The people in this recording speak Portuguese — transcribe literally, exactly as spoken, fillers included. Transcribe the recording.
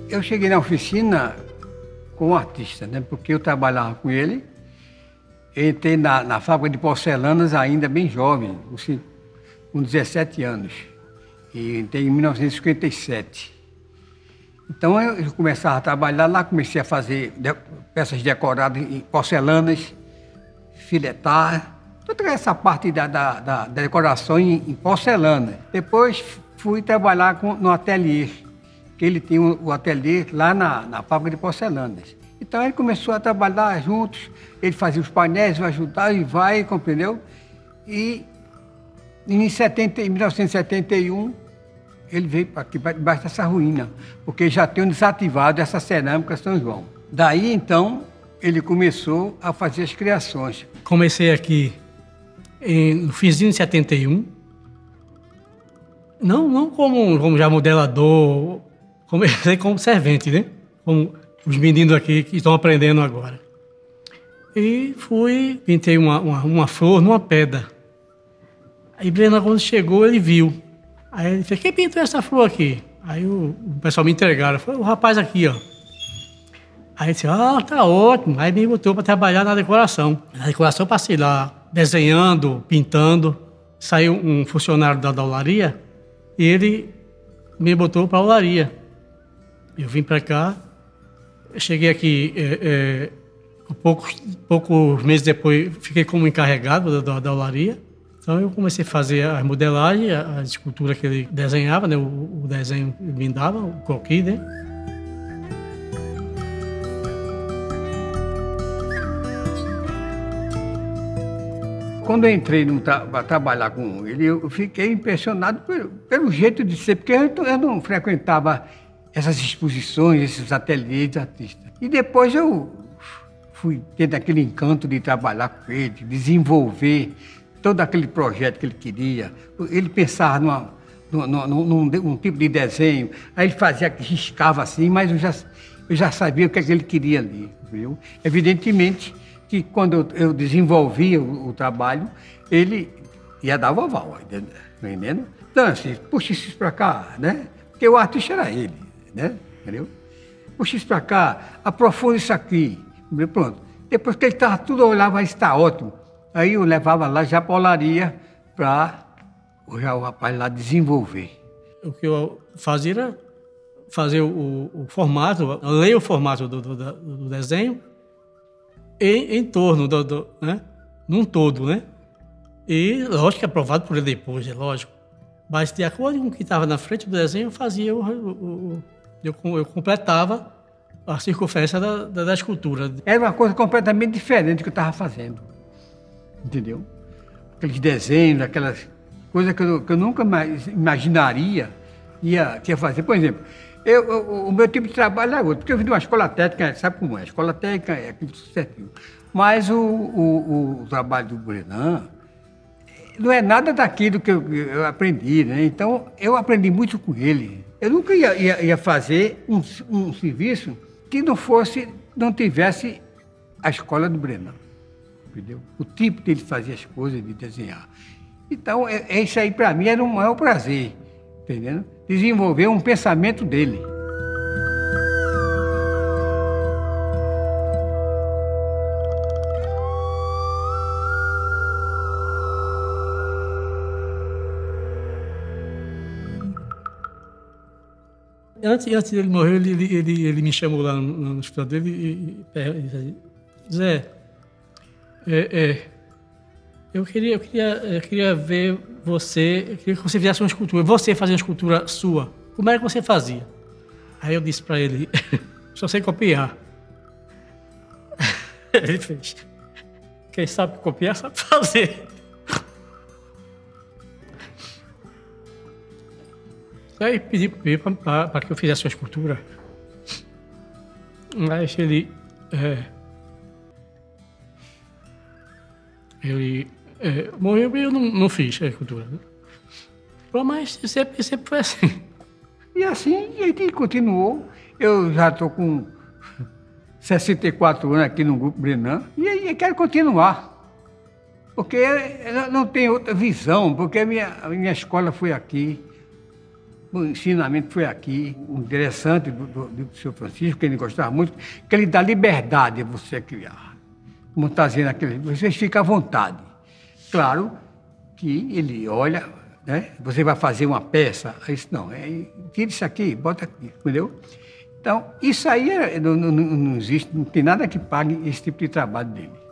Eu cheguei na oficina com um artista, né? Porque eu trabalhava com ele. Eu entrei na, na fábrica de porcelanas ainda bem jovem, com dezessete anos. E entrei em mil novecentos e cinquenta e sete. Então eu começava a trabalhar lá, comecei a fazer de, peças decoradas em porcelanas, filetar, toda essa parte da, da, da, da decoração em, em porcelana. Depois fui trabalhar com, no ateliê, que ele tinha o, o ateliê lá na, na fábrica de porcelanas. Então ele começou a trabalhar juntos, ele fazia os painéis, eu ajudava e vai, compreendeu? E em, setenta, em mil novecentos e setenta e um, ele veio para aqui, para debaixo dessa ruína, porque já tinham desativado essa cerâmica São João. Daí, então, ele começou a fazer as criações. Comecei aqui em, no finzinho de setenta e um, não, não como, como já modelador, comecei como servente, né? Como os meninos aqui que estão aprendendo agora. E fui, pintei uma, uma, uma flor numa pedra. Aí Brena, quando chegou, ele viu. Aí ele disse, quem pintou essa flor aqui? Aí o, o pessoal me entregaram, foi o rapaz aqui, ó. Aí ele disse, ah, tá ótimo. Aí me botou para trabalhar na decoração. Na decoração eu passei lá, desenhando, pintando. Saiu um funcionário da, da olaria e ele me botou para a olaria. Eu vim para cá, eu cheguei aqui, é, é, poucos, poucos meses depois, fiquei como encarregado da, da, da olaria. Então eu comecei a fazer a modelagem, a, a escultura que ele desenhava, né? o, o desenho ele me dava, o croquis, né? Quando eu entrei para trabalhar com ele, eu fiquei impressionado pelo, pelo jeito de ser, porque eu, eu não frequentava essas exposições, esses ateliês de artistas. E depois eu fui tendo aquele encanto de trabalhar com ele, de desenvolver todo aquele projeto que ele queria. Ele pensava numa, numa, num, num, num tipo de desenho, aí ele fazia, riscava assim, mas eu já, eu já sabia o que, é que ele queria ali, viu? Evidentemente que quando eu, eu desenvolvia o, o trabalho, ele ia dar o aval, entendeu? Então, assim, puxa isso para cá, né? Porque o artista era ele, né? Entendeu? Puxa isso para cá, aprofunda isso aqui, pronto. Depois que ele estava tudo, eu olhava, isso está ótimo. Aí eu levava lá já para a olaria para o rapaz lá desenvolver. O que eu fazia era fazer o, o formato, ler o formato do, do, do desenho em, em torno do, do, né? Num todo, né? E, lógico, que é aprovado por ele depois, é lógico. Mas, de acordo com o que estava na frente do desenho, eu fazia, o, o, eu, eu completava a circunferência da, da, da escultura. Era uma coisa completamente diferente do que eu estava fazendo, entendeu? Aqueles desenhos, aquelas coisas que eu, que eu nunca mais imaginaria ia, que ia fazer. Por exemplo, eu, eu, o meu tipo de trabalho é outro, porque eu vim de uma escola técnica, sabe como é? A escola técnica é aquilo certinho. Mas o, o, o trabalho do Brenan não é nada daquilo que eu, eu aprendi, né? Então, eu aprendi muito com ele. Eu nunca ia, ia, ia fazer um, um serviço que não fosse, não tivesse a escola do Brenan, entendeu? O tipo de ele fazer as coisas, de desenhar. Então, é, é isso aí para mim era um maior prazer, entendeu? Desenvolver um pensamento dele. Antes, antes dele morrer, ele, ele, ele, ele me chamou lá no, no hospital dele e, e, e disse, Zé, é, é, eu, queria, eu, queria, eu queria ver você, eu queria que você fizesse uma escultura, você fazer uma escultura sua. Como era que você fazia? Aí eu disse para ele, só sei copiar. Ele fez, quem sabe copiar, sabe fazer. Aí pedi para que eu fizesse uma escultura. Mas ele... É, ele é, morreu e eu não, não fiz a escultura. Né? Mas sempre, sempre foi assim. E assim a gente continuou. Eu já estou com sessenta e quatro anos aqui no Grupo Brenan e eu quero continuar. Porque eu não tenho outra visão, porque a minha, a minha escola foi aqui. o ensinamento foi aqui, o interessante do, do, do senhor Francisco, que ele gostava muito, que ele dá liberdade a você criar. Como está dizendo aquele, vocês ficam à vontade. Claro que ele olha, né? Você vai fazer uma peça, aí disse, não, é, tira isso aqui, bota aqui, entendeu? Então, isso aí é, não, não, não existe, não tem nada que pague esse tipo de trabalho dele.